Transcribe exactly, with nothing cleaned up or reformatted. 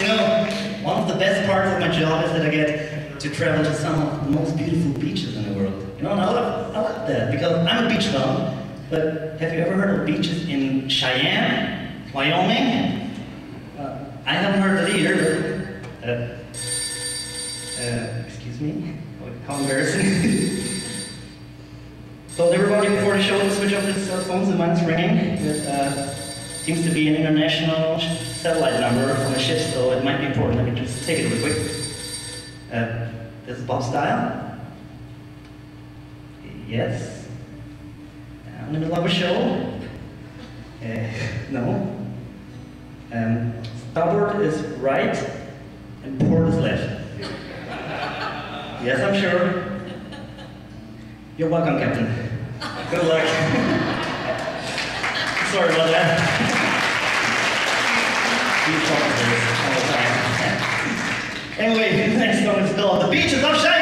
You know, one of the best parts of my job is that I get to travel to some of the most beautiful beaches in the world. You know, and I love, I love that because I'm a beach bum. But have you ever heard of beaches in Cheyenne, Wyoming? Uh, I haven't heard that either. But, uh, uh, excuse me. How embarrassing. So everybody before the show to switch off their cell phones, and mine's ringing. It uh, seems to be an international satellite number on the ship, so it might be important. Let me just take it real quick. Uh, this is Bob Style. Yes. I'm in the middle of a show. Uh, no. Um, starboard is right, and port is left. Yes, I'm sure. You're welcome, Captain. Good luck. Sorry about that. Keep talking to this all the time. Anyway, next song is called The Beaches of Cheyenne.